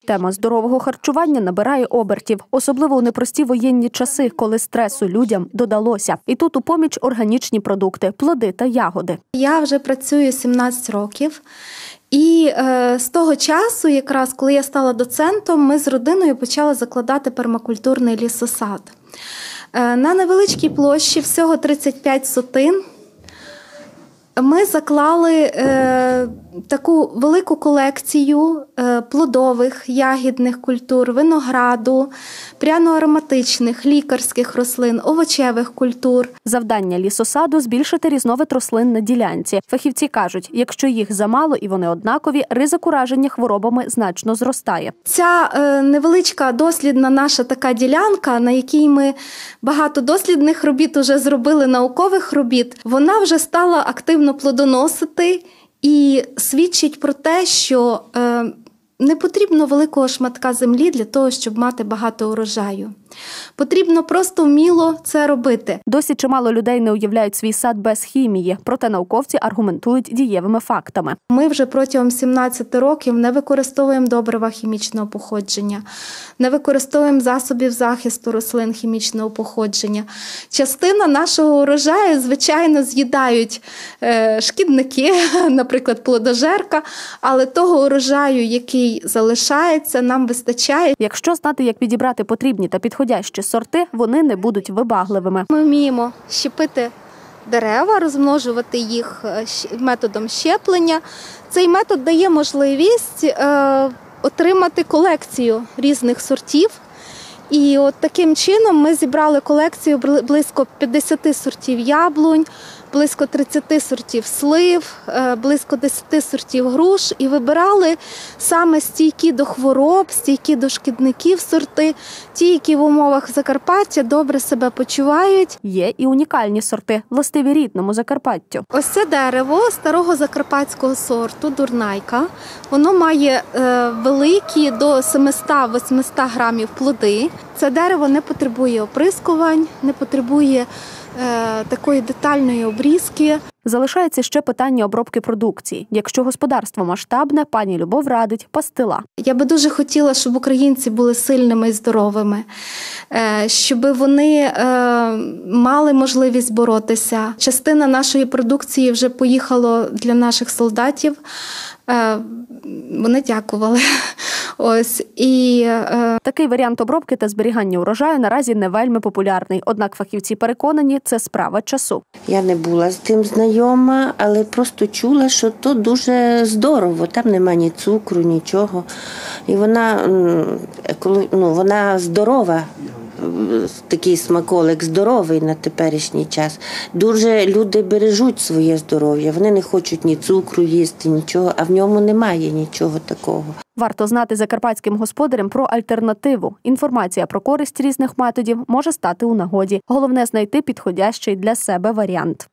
Тема здорового харчування набирає обертів, особливо у непрості воєнні часи, коли стресу людям додалося. І тут у поміч органічні продукти – плоди та ягоди. Я вже працюю 17 років. І з того часу, якраз коли я стала доцентом, ми з родиною почали закладати пермакультурний лісосад. На невеличкій площі, всього 35 сотин, ми заклали таку велику колекцію плодових, ягідних культур, винограду, пряно-ароматичних, лікарських рослин, овочевих культур. Завдання лісосаду – збільшити різновид рослин на ділянці. Фахівці кажуть, якщо їх замало і вони однакові, ризик ураження хворобами значно зростає. Ця невеличка дослідна наша така ділянка, на якій ми багато дослідних робіт вже зробили, наукових робіт, вона вже стала активно плодоносити і свідчить про те, що не потрібно великого шматка землі для того, щоб мати багато урожаю. Потрібно просто вміло це робити. Досі чимало людей не уявляють свій сад без хімії, проте науковці аргументують дієвими фактами. Ми вже протягом 17 років не використовуємо добрива хімічного походження, не використовуємо засобів захисту рослин хімічного походження. Частина нашого урожаю, звичайно, з'їдають шкідники, наприклад, плодожерка, але того урожаю, який залишається, нам вистачає. Якщо знати, як підібрати потрібні та підходящі сорти, вони не будуть вибагливими. Ми вміємо щепити дерева, розмножувати їх методом щеплення. Цей метод дає можливість отримати колекцію різних сортів. І от таким чином ми зібрали колекцію близько 50 сортів яблунь, близько 30 сортів слив, близько 10 сортів груш і вибирали саме стійкі до хвороб, стійкі до шкідників сорти, ті, які в умовах Закарпаття добре себе почувають. Є і унікальні сорти, властиві рідному Закарпаттю. Ось це дерево старого закарпатського сорту, дурнайка. Воно має великі до 700-800 грамів плоди. Це дерево не потребує оприскувань, не потребує такої детальної обрізки. Залишається ще питання обробки продукції. Якщо господарство масштабне, пані Любов радить – пастила. Я би дуже хотіла, щоб українці були сильними і здоровими, щоб вони мали можливість боротися. Частина нашої продукції вже поїхала для наших солдатів. Вони дякували. Такий варіант обробки та зберігання урожаю наразі не вельми популярний. Однак фахівці переконані – це справа часу. Я не була з тим знайома, але просто чула, що то дуже здорово. Там нема ні цукру, нічого. І вона здорова. Такий смаколик здоровий на теперішній час. Дуже люди бережуть своє здоров'я. Вони не хочуть ні цукру їсти, нічого, а в ньому немає нічого такого. Варто знати закарпатським господарям про альтернативу. Інформація про користь різних методів може стати у нагоді. Головне – знайти підходящий для себе варіант.